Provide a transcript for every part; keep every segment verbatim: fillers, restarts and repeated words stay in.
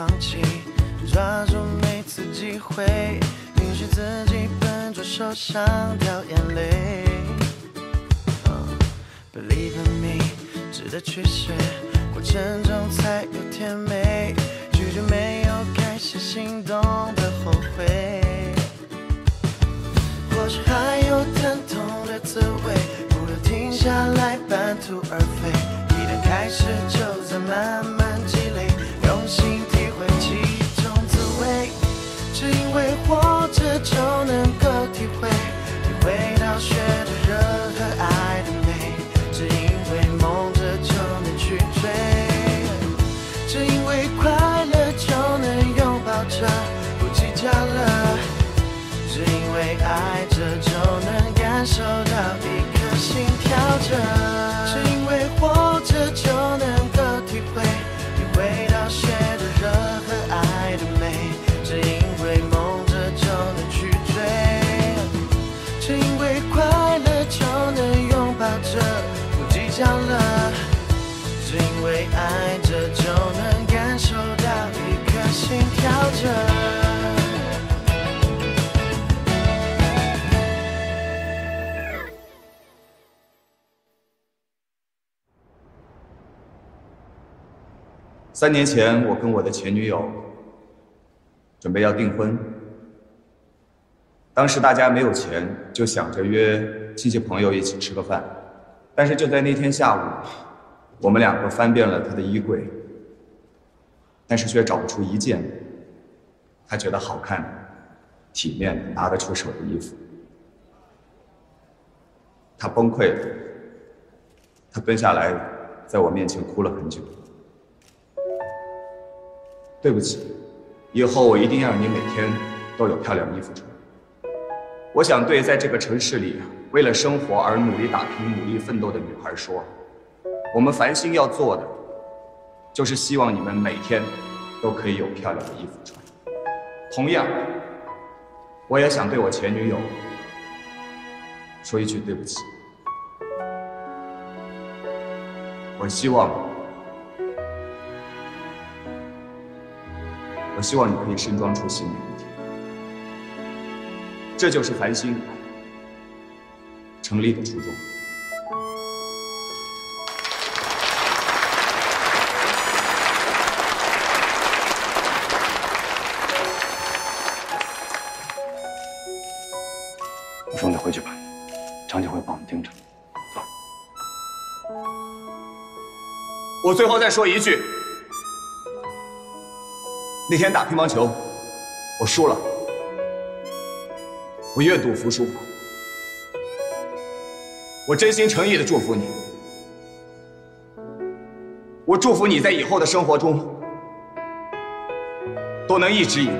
放弃，抓住每次机会，允许自己笨拙受伤掉眼泪。Uh, Believe in me， 值得去学，过程中才有甜美，拒绝没有开始行动的后悔。或许还有疼痛的滋味，不要停下来半途而废，一旦开始就在慢慢积累，用心体会其中滋味。只因为活着就能够体会，体会到血的热和爱的美，只因为梦着就能去追，只因为快乐就能拥抱着不计较了，只因为爱着就能感受到一颗心跳着，只因为活着就能够体会，体会到血的热和爱的美，只因为梦着就能去追，只因为快乐就能拥抱着不计较了，只因为爱着就能感受到一颗心跳着。 三年前，我跟我的前女友准备要订婚。当时大家没有钱，就想着约亲戚朋友一起吃个饭。但是就在那天下午，我们两个翻遍了她的衣柜，但是却找不出一件她觉得好看、体面、拿得出手的衣服。她崩溃了，她蹲下来，在我面前哭了很久。对不起，以后我一定让你每天都有漂亮衣服穿。我想对在这个城市里为了生活而努力打拼、努力奋斗的女孩说，我们繁星要做的，就是希望你们每天都可以有漂亮的衣服穿。同样，我也想对我前女友说一句对不起。我希望。我希望你可以盛装出席每一天，这就是繁星成立的初衷。 我送你回去吧，张姐会帮我们盯着。走。 我最后再说一句。那天打乒乓球，我输了，我愿赌服输。我真心诚意的祝福你，我祝福你在以后的生活中都能一直赢。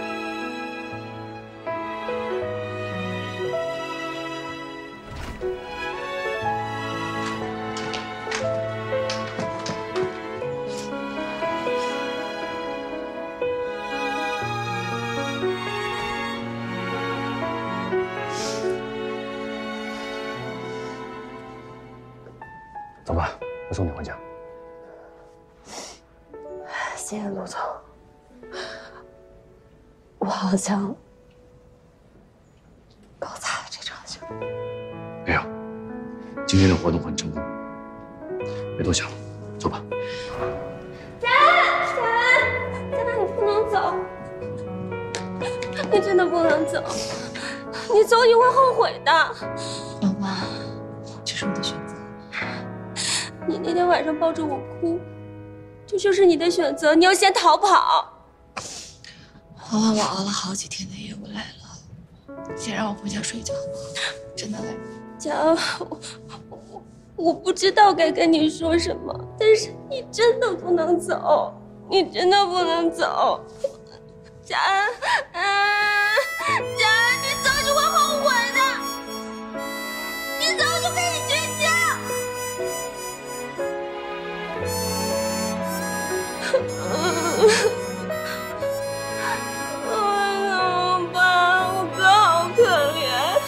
走吧，我送你回家。 谢谢陆总，我好像搞砸了这场球。 没有，今天的活动很成功，别多想了，走吧。 佳安，佳安，佳安，你不能走，你真的不能走，你走你会后悔的。 老妈，这是我的选择。 你那天晚上抱着我哭，这就是你的选择。你要先逃跑。 花花，我熬了好几天的夜，我累了，先让我回家睡觉好不好？真的累。 佳安，我我我不知道该跟你说什么，但是你真的不能走，你真的不能走。佳安，嗯，佳安，你走你会后悔的，你走就可以绝交。哎呀，爸，我哥好可怜，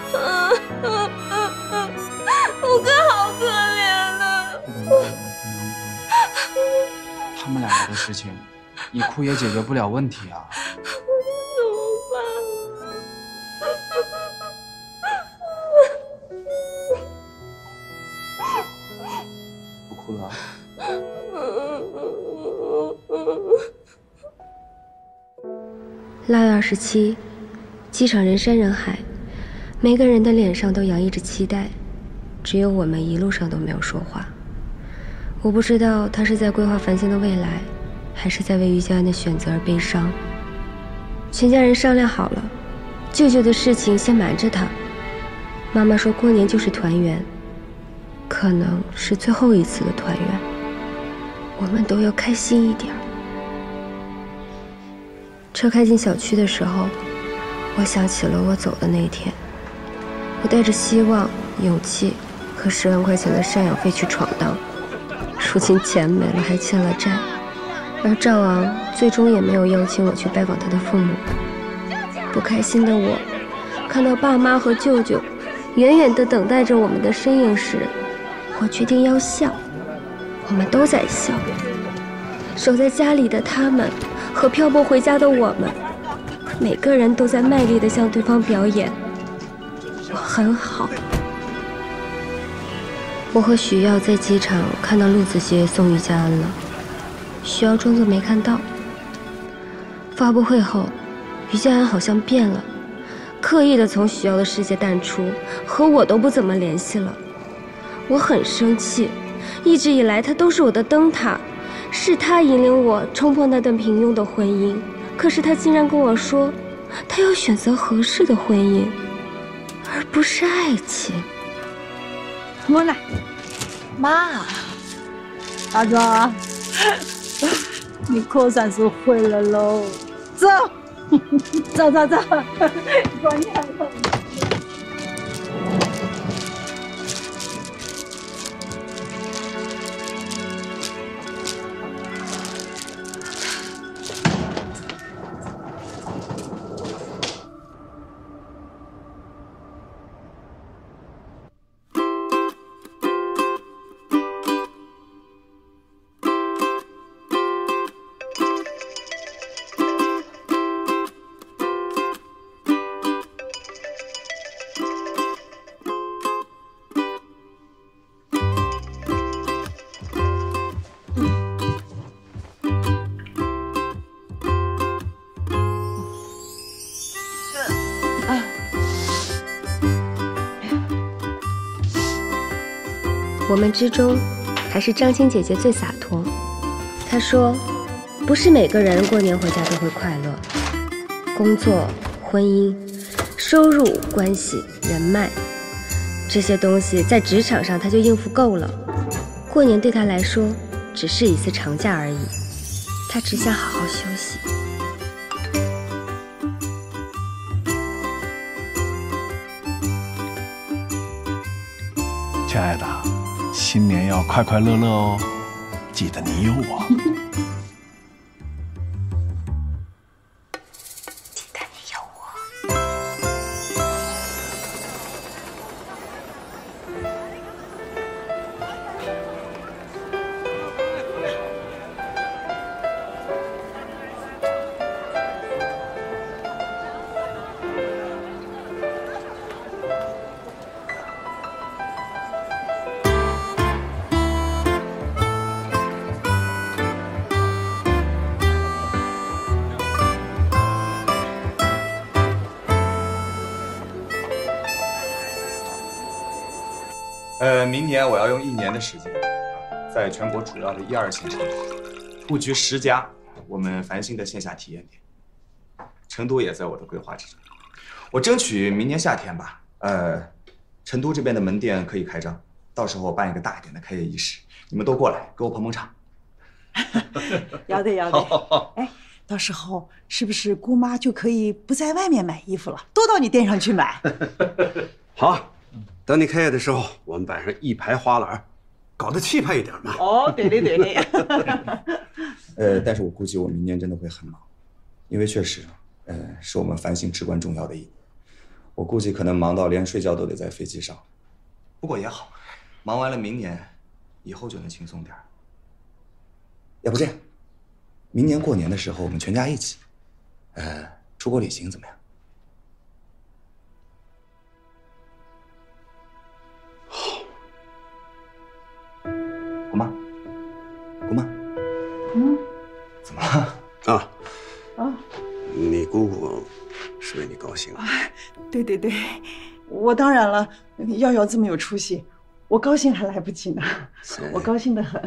我哥好可怜啊！ 不能，不能，不能，他们两个的事情你哭也解决不了问题啊。不哭了。 腊月二十七，机场人山人海，每个人的脸上都洋溢着期待，只有我们一路上都没有说话。我不知道他是在规划繁星的未来，还是在为于家安的选择而悲伤。全家人商量好了，舅舅的事情先瞒着他。妈妈说过年就是团圆，可能是最后一次的团圆，我们都要开心一点。车开进小区的时候，我想起了我走的那一天。我带着希望、勇气和十万块钱的赡养费去闯荡，如今钱没了，还欠了债。而赵昂最终也没有邀请我去拜访他的父母。不开心的我，看到爸妈和舅舅远远地等待着我们的身影时，我决定要笑。我们都在笑。守在家里的他们和漂泊回家的我们，每个人都在卖力地向对方表演我很好。我和许耀在机场看到陆子杰送于家安了，许耀装作没看到。发布会后，于家安好像变了，刻意地从许耀的世界淡出，和我都不怎么联系了。我很生气，一直以来他都是我的灯塔，是他引领我冲破那段平庸的婚姻。可是他竟然跟我说，他要选择合适的婚姻，而不是爱情。 我来，妈，大壮，你可算是回来喽！走，走走走，过年了。 我们之中，还是张青姐姐最洒脱。她说，不是每个人过年回家都会快乐。工作、婚姻、收入、关系、人脉，这些东西在职场上她就应付够了。过年对她来说，只是一次长假而已。她只想好好休息。 亲爱的，新年要快快乐乐哦，记得你有我。 记得你有我。 呃，明年我要用一年的时间，在全国主要的一二线城市布局十家我们繁星的线下体验店，成都也在我的规划之中。我争取明年夏天吧，呃，成都这边的门店可以开张，到时候我办一个大一点的开业仪式，你们都过来给我捧捧场。 要得要得。哎，到时候是不是姑妈就可以不在外面买衣服了，都到你店上去买？ 好。等你开业的时候，我们摆上一排花篮，搞得气派一点嘛。 哦，对的对的。 呃，但是我估计我明年真的会很忙，因为确实，呃，是我们繁星至关重要的一年。我估计可能忙到连睡觉都得在飞机上。不过也好，忙完了明年，以后就能轻松点。要不这样， 明年过年的时候我们全家一起，呃，出国旅行怎么样？ 好。 姑妈，姑妈， 嗯， 怎么了？ 啊啊， 你姑姑是为你高兴。 对对对，我当然了，耀耀这么有出息，我高兴还来不及呢，我高兴得很。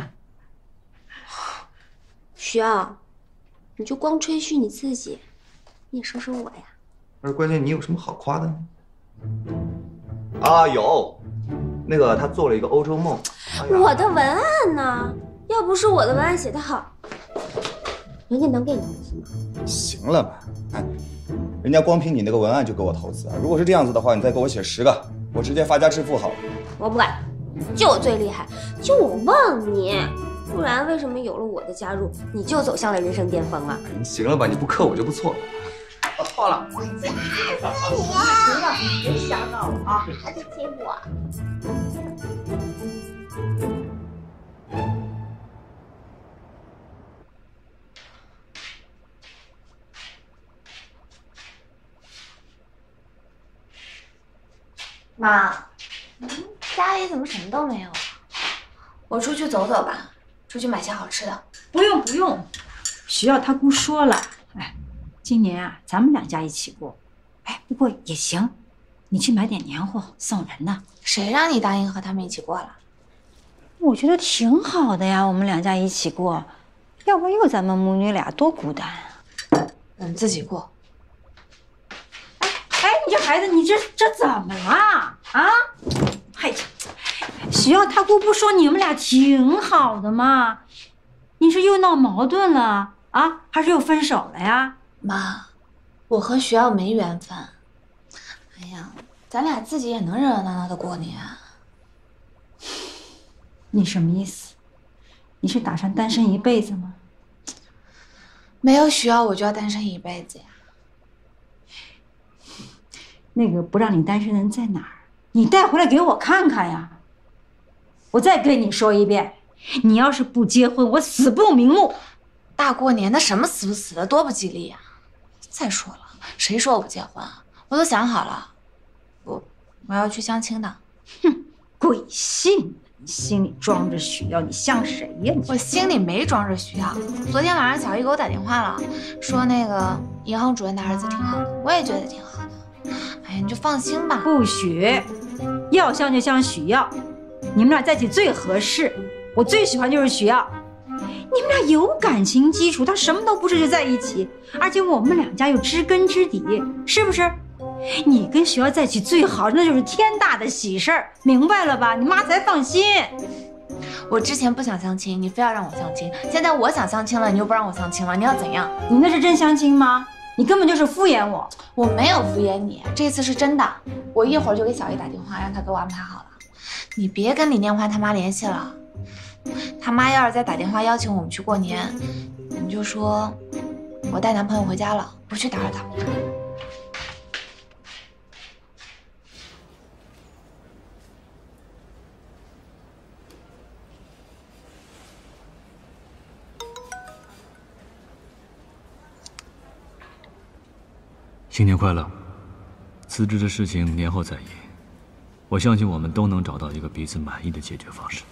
徐耀，你就光吹嘘你自己，你也说说我呀。 不是，关键你有什么好夸的呢？啊，有，那个他做了一个欧洲梦。哎、 我的文案呢？要不是我的文案写得好，人家能给你投资吗？ 行了吧，哎，人家光凭你那个文案就给我投资啊！如果是这样子的话，你再给我写十个，我直接发家致富好了。 我不管，就我最厉害，就我旺你。不然为什么有了我的加入，你就走向了人生巅峰啊？ 你行了吧，你不克我就不错了。我错了。 我夹死你啊！行了，别瞎闹了啊！还得亲我。 妈，嗯，家里怎么什么都没有啊？我出去走走吧，出去买些好吃的。 不用不用，徐耀他姑说了，哎，今年啊咱们两家一起过，哎，不过也行，你去买点年货送人呢。 谁让你答应和他们一起过了？ 我觉得挺好的呀，我们两家一起过，要不然又咱们母女俩多孤单啊。 我们自己过。 哎，你这孩子，你这这怎么了啊？嘿，徐耀他姑不说你们俩挺好的吗？你是又闹矛盾了啊，还是又分手了呀？ 妈，我和徐耀没缘分。哎呀，咱俩自己也能热热闹闹的过年。 你什么意思？你是打算单身一辈子吗？ 没有徐耀，我就要单身一辈子呀。 那个不让你单身的人在哪儿？你带回来给我看看呀！我再跟你说一遍，你要是不结婚，我死不瞑目。 大过年的，什么死不死的，多不吉利呀！再说了，谁说我不结婚啊？我都想好了，我我要去相亲的。 哼，鬼信！你心里装着许耀，你像谁呀？你我心里没装着许耀。昨天晚上小姨给我打电话了，说那个银行主任的儿子挺好的，我也觉得挺好的。哎呀，你就放心吧。 不许，要相就相许耀，你们俩在一起最合适。我最喜欢就是许耀，你们俩有感情基础，他什么都不是就在一起，而且我们两家有知根知底，是不是？你跟许耀在一起最好，那就是天大的喜事儿，明白了吧？你妈才放心。 我之前不想相亲，你非要让我相亲，现在我想相亲了，你又不让我相亲了，你要怎样？ 你那是真相亲吗？你根本就是敷衍我。 我没有敷衍你，这次是真的。我一会儿就给小姨打电话，让她给我安排好了。你别跟李念欢他妈联系了，他妈要是再打电话邀请我们去过年，你就说我带男朋友回家了，不去打扰他。 新年快乐！辞职的事情年后再议，我相信我们都能找到一个彼此满意的解决方式。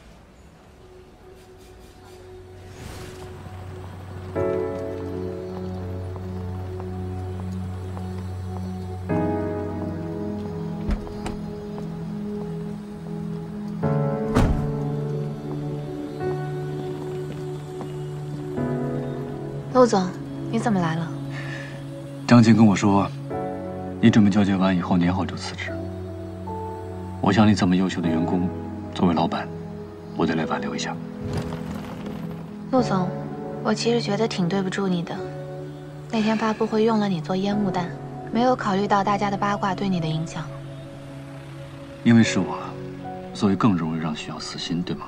陆总，你怎么来了？ 张静跟我说，你准备交接完以后年后就辞职。我想你这么优秀的员工，作为老板，我得来挽留一下。 陆总，我其实觉得挺对不住你的。那天发布会用了你做烟雾弹，没有考虑到大家的八卦对你的影响。 因为是我，所以更容易让徐耀死心，对吗？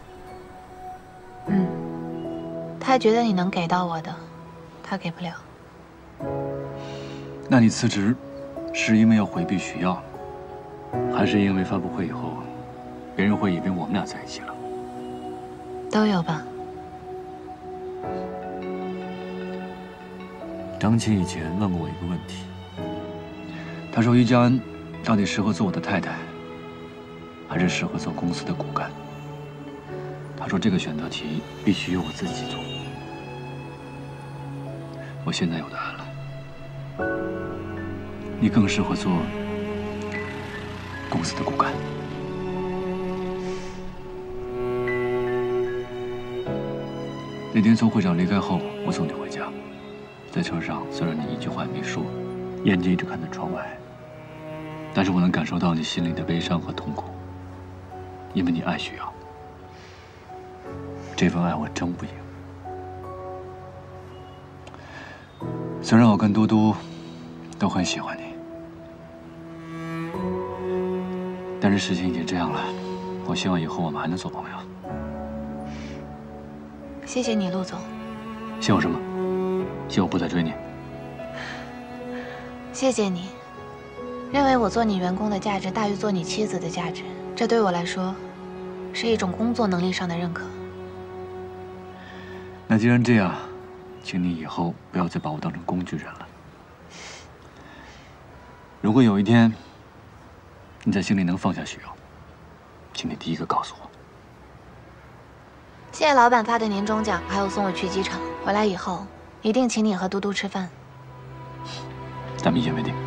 嗯，他觉得你能给到我的，他给不了。 那你辞职，是因为要回避徐耀，还是因为发布会以后，别人会以为我们俩在一起了？ 都有吧。 张青以前问过我一个问题，他说于家安到底适合做我的太太，还是适合做公司的骨干？他说这个选择题必须由我自己做。我现在有答案了，你更适合做公司的骨干。那天从会长离开后，我送你回家，在车上虽然你一句话也没说，眼睛一直看着窗外，但是我能感受到你心里的悲伤和痛苦，因为你爱许瑶。这份爱我争不赢。虽然我跟嘟嘟都很喜欢你，但是事情已经这样了，我希望以后我们还能做朋友。 谢谢你，陆总。 谢我什么？谢我不再追你。 谢谢你，认为我做你员工的价值大于做你妻子的价值，这对我来说是一种工作能力上的认可。 那既然这样，请你以后不要再把我当成工具人了。如果有一天你在心里能放下许瑶，请你第一个告诉我。 谢谢老板发的年终奖，还有送我去机场。回来以后一定请你和嘟嘟吃饭。 咱们一言为定。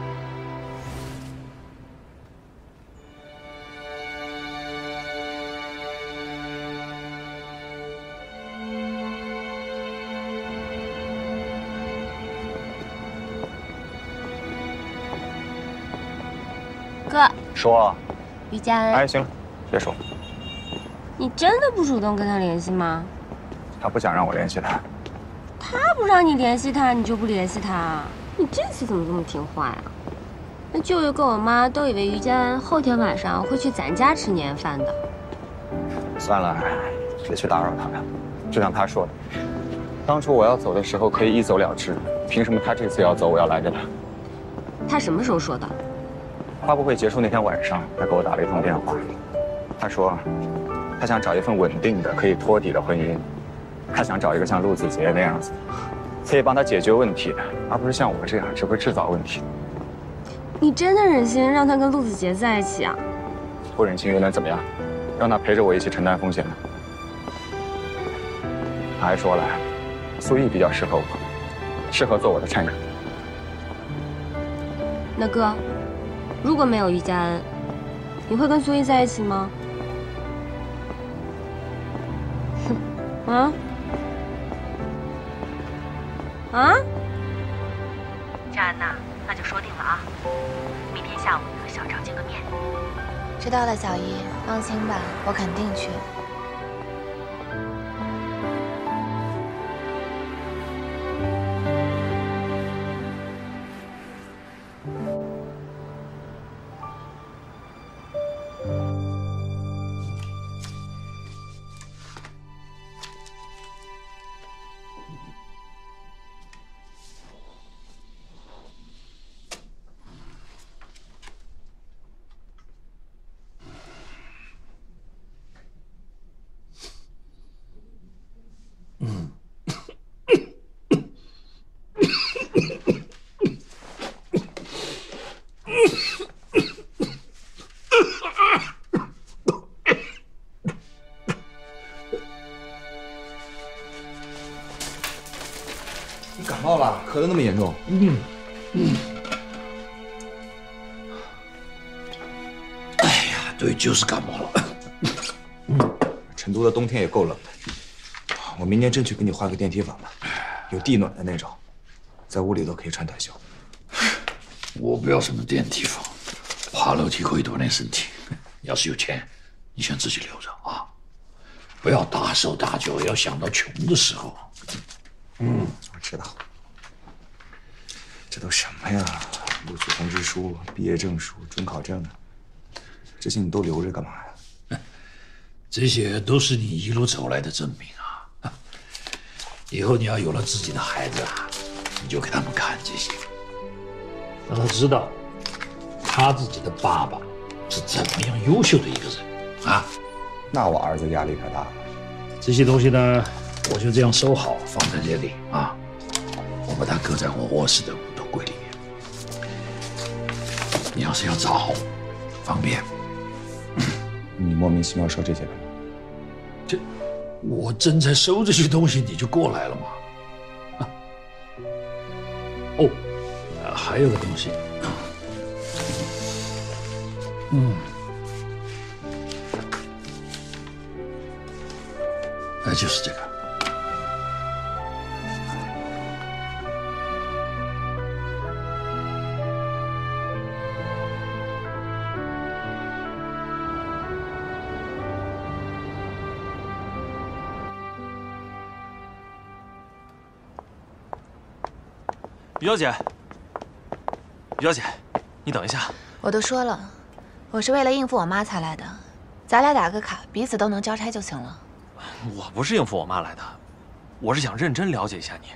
哥， 说。 于家安。 哎，行了，别说。 你真的不主动跟他联系吗？ 他不想让我联系他。 他不让你联系他，你就不联系他？你这次怎么这么听话呀？那舅舅跟我妈都以为于家安后天晚上会去咱家吃年夜饭的。 算了，别去打扰他了。就像他说的，当初我要走的时候可以一走了之，凭什么他这次要走，我要拦着他？ 他什么时候说的？ 发布会结束那天晚上，他给我打了一通电话，他说他想找一份稳定的、可以托底的婚姻，他想找一个像陆子杰那样子，可以帮他解决问题的，而不是像我这样只会制造问题。 你真的忍心让他跟陆子杰在一起啊？ 不忍心又能怎么样？让他陪着我一起承担风险呢？他还说了，苏毅比较适合我，适合做我的衬人。 那哥，如果没有于家安，你会跟苏毅在一起吗？哼，啊？啊？ 家安呐，那就说定了啊，明天下午和小赵见个面。知道了，小姨，放心吧，我肯定去。 你感冒了？咳得那么严重？嗯嗯。 哎呀，对，就是感冒了。 成都的冬天也够冷的，我明年争取给你换个电梯房吧，有地暖的那种，在屋里都可以穿短袖。 我不要什么电梯房，爬楼梯可以锻炼身体。要是有钱，你先自己留着啊，不要大手大脚，要想到穷的时候。 嗯，我知道。这都什么呀？录取通知书、毕业证书、准考证，这些你都留着干嘛呀？ 这些都是你一路走来的证明啊！以后你要有了自己的孩子啊，你就给他们看这些，让他知道他自己的爸爸是怎么样优秀的一个人啊！ 那我儿子压力可大了。 这些东西呢，我就这样收好，放在这里啊。 我把它搁在我卧室的骨头柜里面。你要是要找，方便。 你莫名其妙说这些干嘛？ 这，我正在收这些东西，你就过来了嘛。啊，哦，还有个东西，嗯，那就是这个。 于小姐，于小姐，你等一下。 我都说了，我是为了应付我妈才来的，咱俩打个卡，彼此都能交差就行了。 我不是应付我妈来的，我是想认真了解一下你。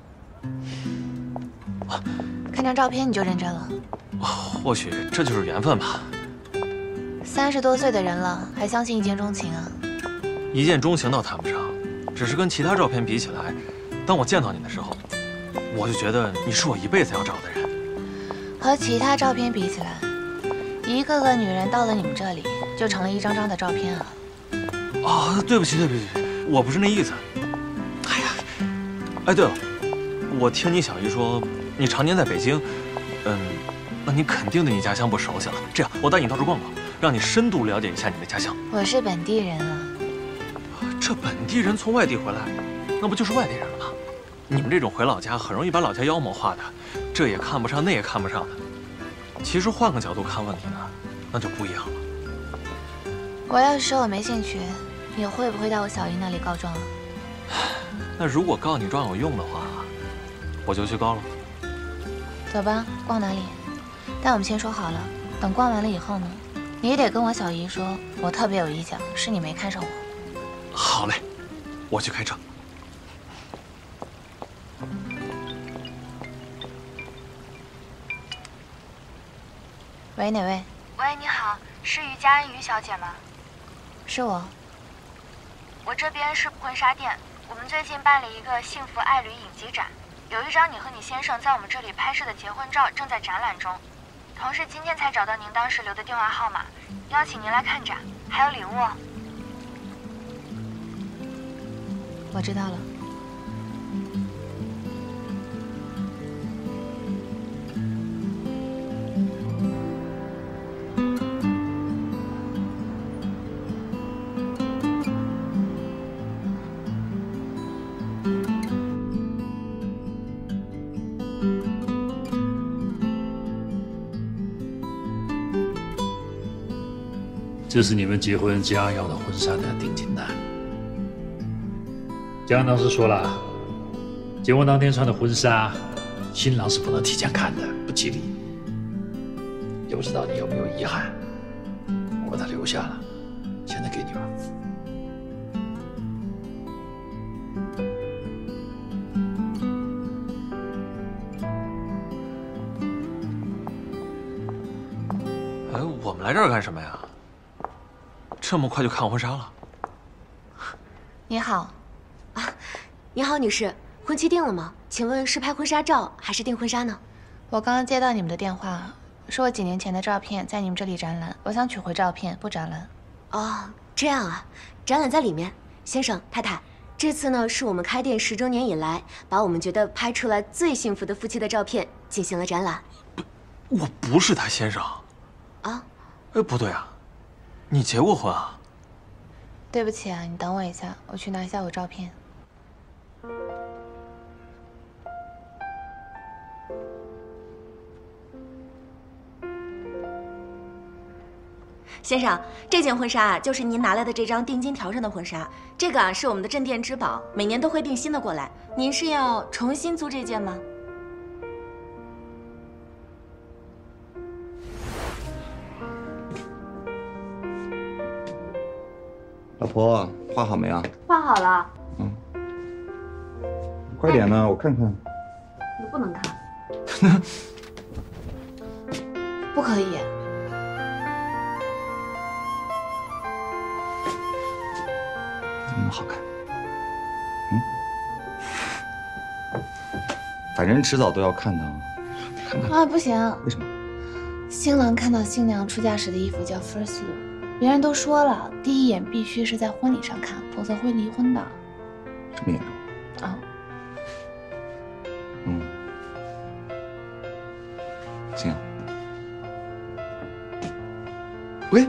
啊、看张照片你就认真了？ 或许这就是缘分吧。 三十多岁的人了，还相信一见钟情啊？ 一见钟情倒谈不上，只是跟其他照片比起来，当我见到你的时候。 我就觉得你是我一辈子要找的人。 和其他照片比起来，一个个女人到了你们这里，就成了一张张的照片啊。 啊，对不起，对不起，我不是那意思。哎呀，哎，对了，我听你小姨说你常年在北京，嗯，那你肯定对你家乡不熟悉了。这样，我带你到处逛逛，让你深度了解一下你的家乡。 我是本地人啊。 这本地人从外地回来，那不就是外地人了吗？ 你们这种回老家很容易把老家妖魔化的，这也看不上，那也看不上的。其实换个角度看问题呢，那就不一样了。 我要是说我没兴趣，你会不会到我小姨那里告状啊？ 那如果告你状有用的话，我就去告了。 走吧，逛哪里？但我们先说好了，等逛完了以后呢，你也得跟我小姨说，我特别有意见，是你没看上我。 好嘞，我去开车。 喂，哪位？ 喂，你好，是于佳恩于小姐吗？ 是我。 我这边是婚纱店，我们最近办了一个幸福爱侣影集展，有一张你和你先生在我们这里拍摄的结婚照正在展览中。同时今天才找到您当时留的电话号码，邀请您来看展，还有礼物哦。 我知道了。 这是你们结婚将要的婚纱的定金单。江当时说了，结婚当天穿的婚纱，新郎是不能提前看的，不吉利。也不知道你有没有遗憾，我把它留下了，现在给你吧。 哎，我们来这儿干什么呀？ 这么快就看婚纱了？ 你好， 啊，你好，女士，婚期定了吗？请问是拍婚纱照还是订婚纱呢？ 我刚刚接到你们的电话，说我几年前的照片在你们这里展览，我想取回照片，不展览。 哦，这样啊，展览在里面。先生太太，这次呢是我们开店十周年以来，把我们觉得拍出来最幸福的夫妻的照片进行了展览。 不，我不是他先生。 啊？ 哎，不对啊。 你结过婚啊？ 对不起啊，你等我一下，我去拿一下我照片。 先生，这件婚纱啊，就是您拿来的这张定金条上的婚纱。这个啊，是我们的镇店之宝，每年都会订新的过来。您是要重新租这件吗？ 老婆，画好没啊？ 画好了。 嗯，快点呢，我看看。 你不能看。 不可以。 怎么那么好看？嗯，大砍人迟早都要看的。看看啊，不行。 为什么？ 新郎看到新娘出嫁时的衣服叫 first look， 别人都说了，第一眼必须是在婚礼上看，否则会离婚的。 这么严重？ 啊。 嗯。行。喂。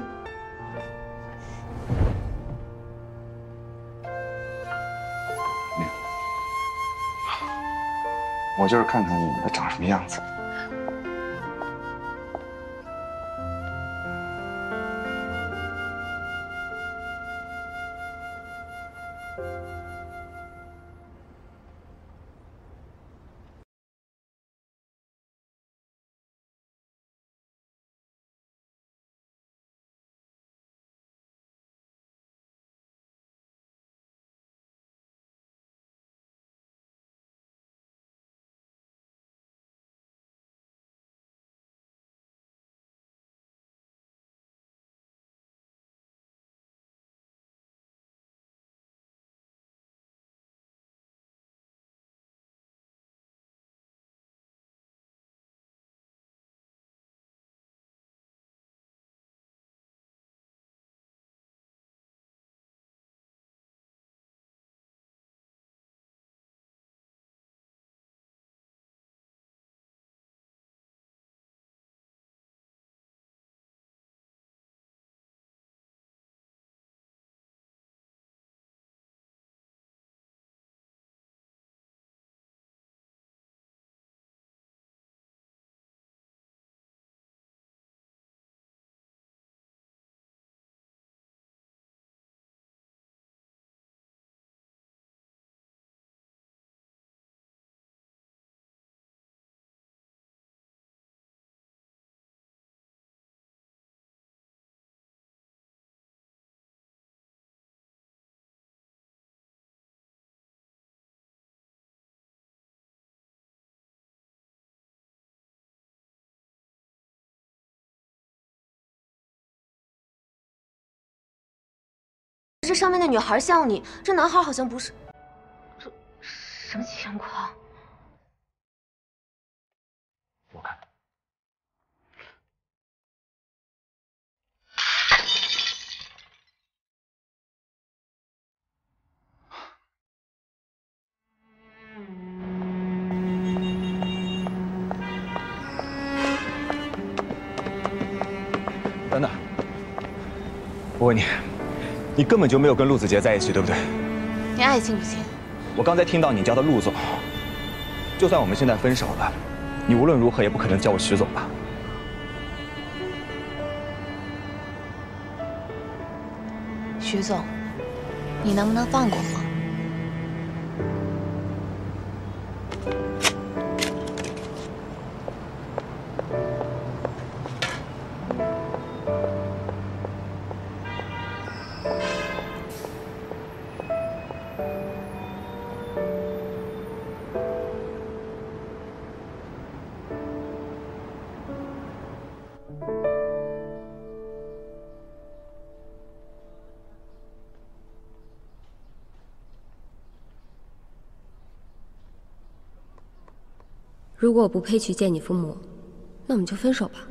我就是看看他长什么样子。 这上面的女孩像你，这男孩好像不是。这什么情况？ 我看。等等，我问你。你根本就没有跟陆子杰在一起，对不对？ 你爱信不信？ 我刚才听到你叫他陆总，就算我们现在分手了，你无论如何也不可能叫我徐总吧？ 徐总，你能不能放过我？ 如果我不配去见你父母，那我们就分手吧。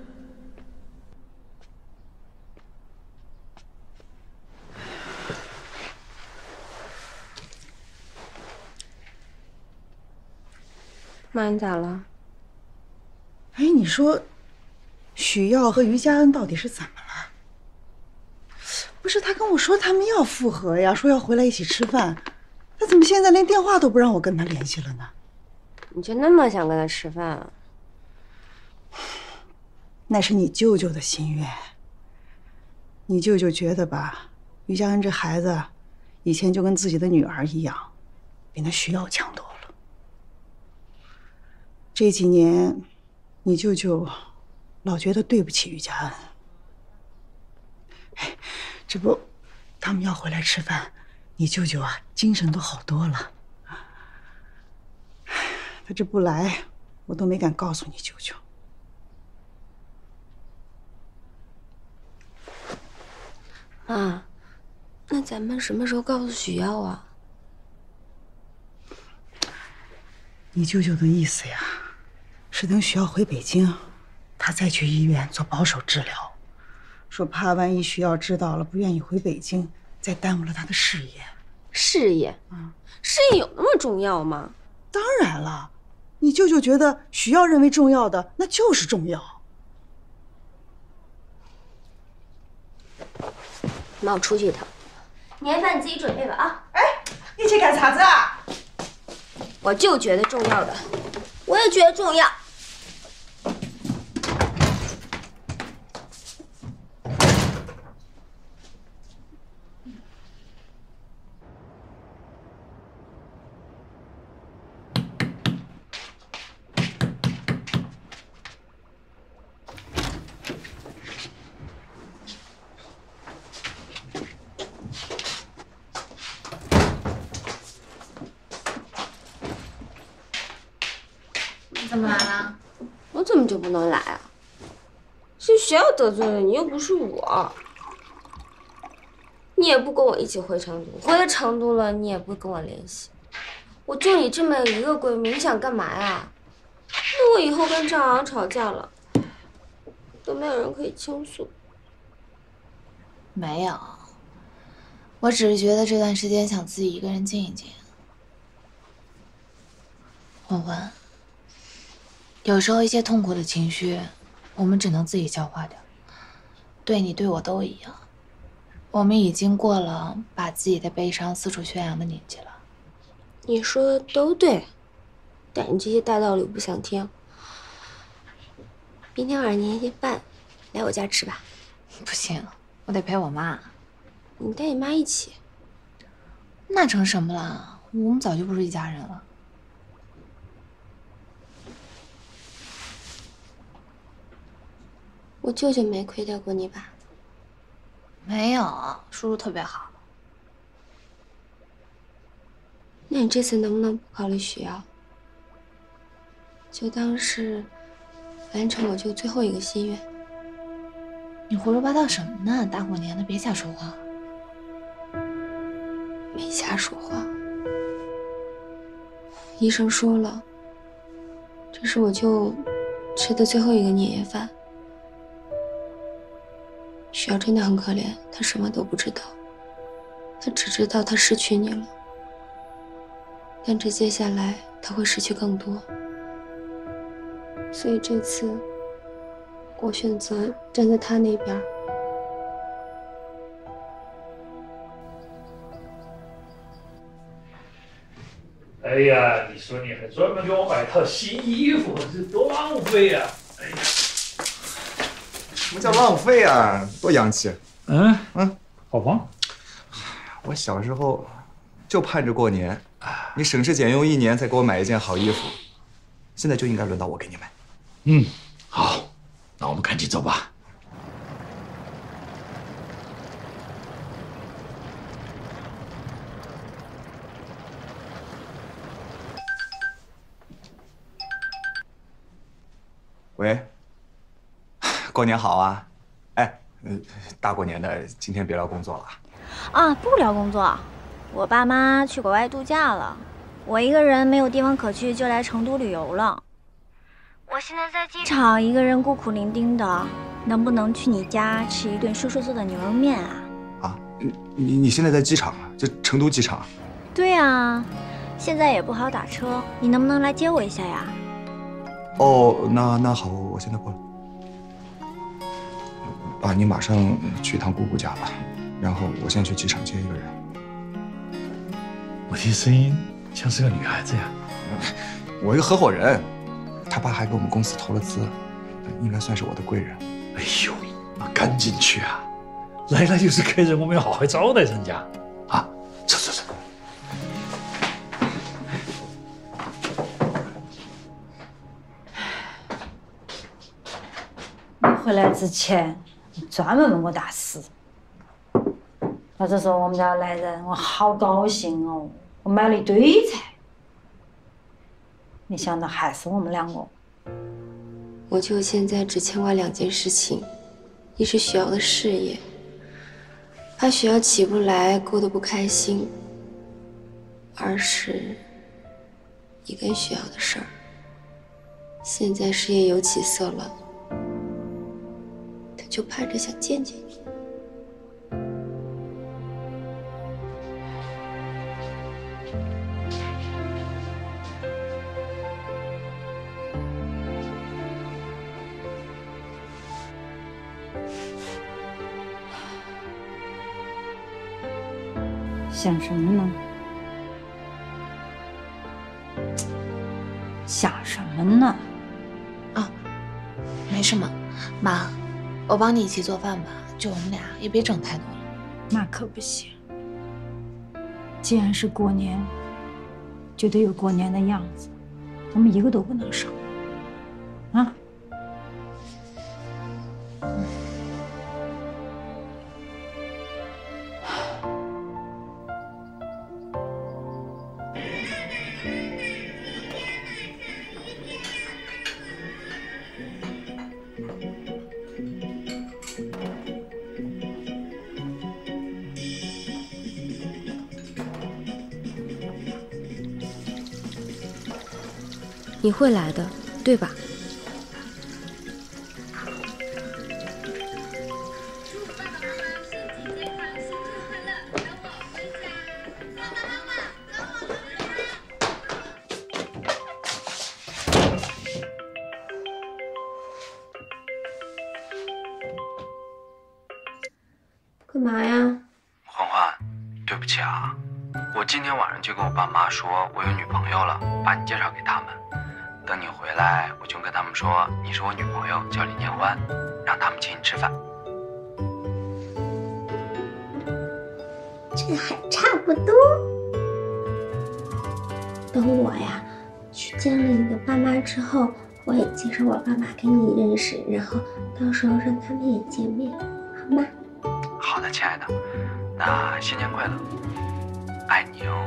妈，你咋了？ 哎，你说，许耀和于佳恩到底是怎么了？不是他跟我说他们要复合呀，说要回来一起吃饭，他怎么现在连电话都不让我跟他联系了呢？ 你就那么想跟他吃饭啊？ 那是你舅舅的心愿。你舅舅觉得吧，于佳恩这孩子，以前就跟自己的女儿一样，比那徐耀强多了。这几年，你舅舅老觉得对不起于佳恩。哎，这不，他们要回来吃饭，你舅舅啊，精神都好多了。他这不来，我都没敢告诉你舅舅。 妈，那咱们什么时候告诉许耀啊？ 你舅舅的意思呀，是等许耀回北京，他再去医院做保守治疗，说怕万一许耀知道了不愿意回北京，再耽误了他的事业。 事业？嗯，事业有那么重要吗？ 当然了，你舅舅觉得许耀认为重要的，那就是重要。 妈，我出去一趟。年夜饭你自己准备吧啊！ 哎，你去干啥子啊？ 我就觉得重要的，我也觉得重要。 怎么来了？ 我怎么就不能来啊？是谁要得罪了你，又不是我。你也不跟我一起回成都，回了成都了，你也不跟我联系。我就你这么一个闺蜜，你想干嘛呀？那我以后跟张扬吵架了，都没有人可以倾诉。 没有，我只是觉得这段时间想自己一个人静一静。文文。有时候一些痛苦的情绪，我们只能自己消化掉。对你对我都一样，我们已经过了把自己的悲伤四处宣扬的年纪了。 你说的都对，但你这些大道理我不想听。明天晚上年夜饭，来我家吃吧。 不行，我得陪我妈。 你带你妈一起。 那成什么了？我们早就不是一家人了。 我舅舅没亏待过你吧？ 没有，叔叔特别好。 那你这次能不能不考虑许耀，就当是完成我舅最后一个心愿？ 你胡说八道什么呢？大过年的，别瞎说话。 没瞎说话。医生说了，这是我舅吃的最后一个年夜饭。许耀真的很可怜，他什么都不知道，他只知道他失去你了，但这接下来他会失去更多，所以这次我选择站在他那边。 哎呀，你说你还专门给我买套新衣服，这多浪费呀！哎呀。 什么叫浪费啊？多洋气！ 嗯嗯，好吧。 我小时候就盼着过年，你省吃俭用一年才给我买一件好衣服，现在就应该轮到我给你买。 嗯，好，那我们赶紧走吧。 喂。过年好啊！哎，呃，大过年的，今天别聊工作了。 啊，不聊工作，我爸妈去国外度假了，我一个人没有地方可去，就来成都旅游了。我现在在机场，一个人孤苦伶仃的，能不能去你家吃一顿叔叔做的牛肉面啊？ 啊，你你现在在机场啊？就成都机场？ 对啊，现在也不好打车，你能不能来接我一下呀？ 哦，那那好，我现在过来。爸，你马上去一趟姑姑家吧，然后我先去机场接一个人。 我听声音像是个女孩子呀。 我一个合伙人，他爸还给我们公司投了资，应该算是我的贵人。 哎呦，那赶紧去啊！来了就是客人，我们要好好招待人家啊！走走走。 你回来之前。专门问我大事，或者说我们家来人，我好高兴哦！我买了一堆菜，没想到还是我们两个。 我舅现在只牵挂两件事情，一是许瑶的事业，怕许瑶起不来，过得不开心；二是你跟徐瑶的事儿。现在事业有起色了，他就盼着想见见你。 想什么呢？想什么呢？ 啊，没什么，妈，我帮你一起做饭吧，就我们俩，也别整太多了。 那可不行。既然是过年，就得有过年的样子，咱们一个都不能少。啊？ 你会来的，对吧？干嘛呀？ 欢欢，对不起啊，我今天晚上就跟我爸妈说我有女朋友了，把你介绍给他们。等你回来，我就跟他们说你是我女朋友，叫李念欢，让他们请你吃饭。 这还差不多。等我呀去见了你的爸妈之后，我也介绍我爸妈给你认识，然后到时候让他们也见面，好吗？ 好的，亲爱的，那新年快乐，爱你哦。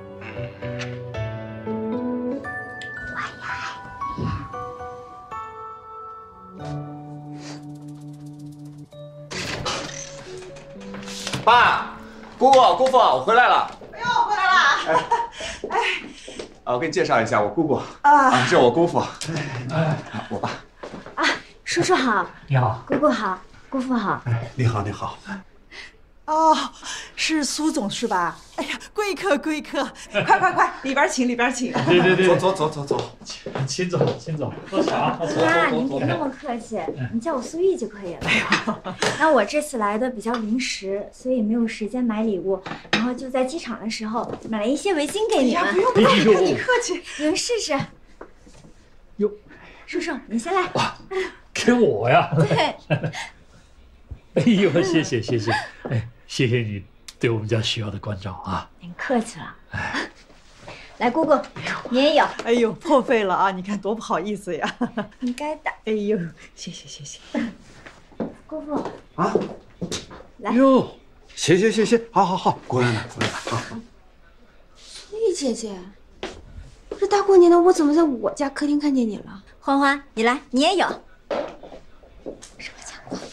爸，姑姑，姑父，我回来了。 哎呦，回来了！ 哎，啊，我给你介绍一下，我姑姑啊，这是我姑父，哎，我爸。 啊，叔叔好， 你好， 姑姑好，姑父好。 哎，你好，你好。 哦，是苏总是吧？哎呀，贵客贵客，快快快，里边请里边请。 对对对， 走走走走走， 秦总秦总，多瞧。 妈，您别那么客气，你叫我苏玉就可以了。哎呦，那我这次来的比较临时，所以没有时间买礼物，然后就在机场的时候买了一些围巾给你们。 哎呀，不用不用，你客气。 你们试试。 哟， 叔叔，你先来。 哇，给我呀？ 对。 哎呦，谢谢谢谢，哎，谢谢你对我们家徐瑶的关照啊！ 您客气了。来，姑姑，你也有。 哎呦，破费了啊！你看多不好意思呀。 应该的。 哎呦，谢谢谢谢。 姑父啊， 来。 哟，谢谢谢谢，好好好，过来了过来了。 苏玉姐姐，这大过年的，我怎么在我家客厅看见你了？欢欢，你来，你也有。什么情况？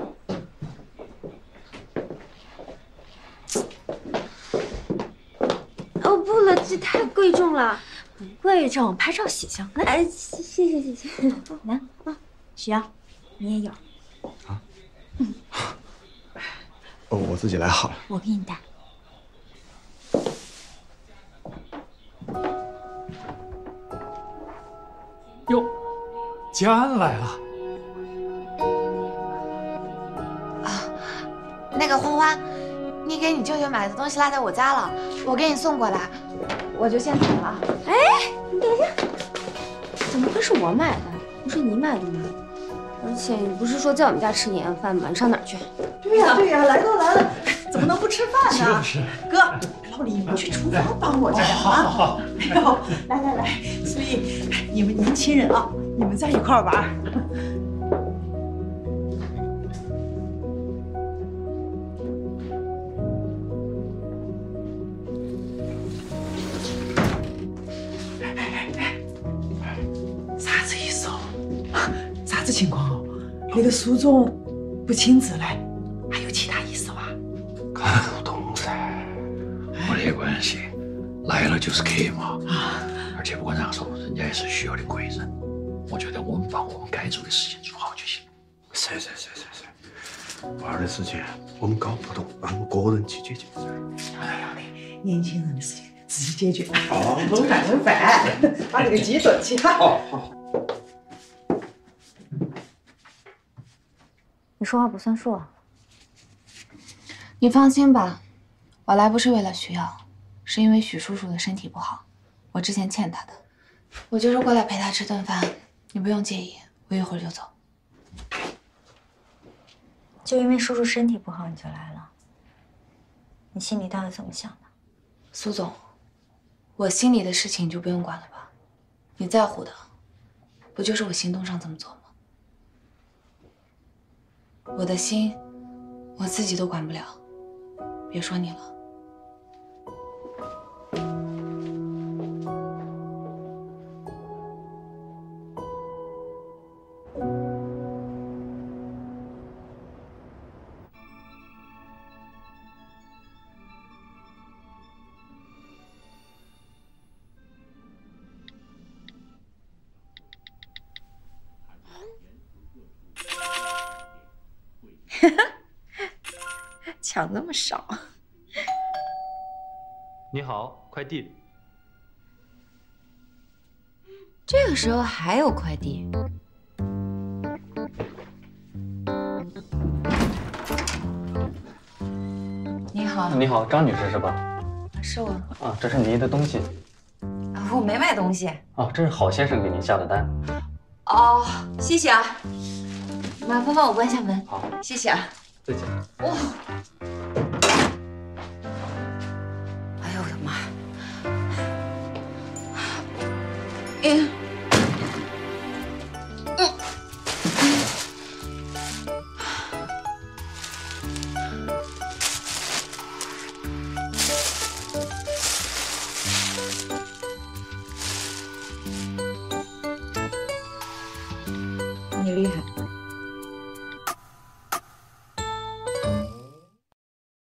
哦不了，这太贵重了。不贵重，拍照喜庆。哎，谢谢谢谢。来啊，徐瑶，你也有。 啊？嗯。哦，我自己来好了。 我给你带。 哟，佳安来了。 啊，那个欢欢。你给你舅舅买的东西落在我家了，我给你送过来，我就先走了。 哎，你等一下，怎么会是我买的？不是你买的吗？而且你不是说在我们家吃年夜饭吗？你上哪儿去？ 对呀对呀，来都来了，怎么能不吃饭呢？ 就是。 哥，老李，你们去厨房帮我这样啊！哎呦，来来来，所以你们年轻人啊，你们在一块儿玩。情况哦，那个苏总不亲自来，还有其他意思吧？ 看不懂噻，没得关系，来了就是客嘛。啊， 而且不管咋说，人家也是需要的贵人。我觉得我们把我们该做的事情做好就行。 是是是是是，娃儿的事情我们搞不懂，让我个人去解决。 哎呀，年轻人的事情自己解决。哦，弄饭弄饭，把这个鸡炖起哈。好好。 你说话不算数啊！ 你放心吧，我来不是为了徐耀，是因为许叔叔的身体不好，我之前欠他的，我就是过来陪他吃顿饭，你不用介意，我一会儿就走。 就因为叔叔身体不好你就来了？你心里到底怎么想的？ 苏总，我心里的事情你就不用管了吧？你在乎的，不就是我行动上怎么做吗？我的心，我自己都管不了，别说你了。 抢那么少。 你好，快递。 这个时候还有快递？ 你好。 你好，张女士是吧？ 是我。 啊，这是您的东西。 我没买东西。 哦，这是郝先生给您下的单。 哦，谢谢啊。麻烦帮我关一下门。 好， 谢谢啊。 再见。 哇！哎呦我的妈！嗯嗯。你厉害。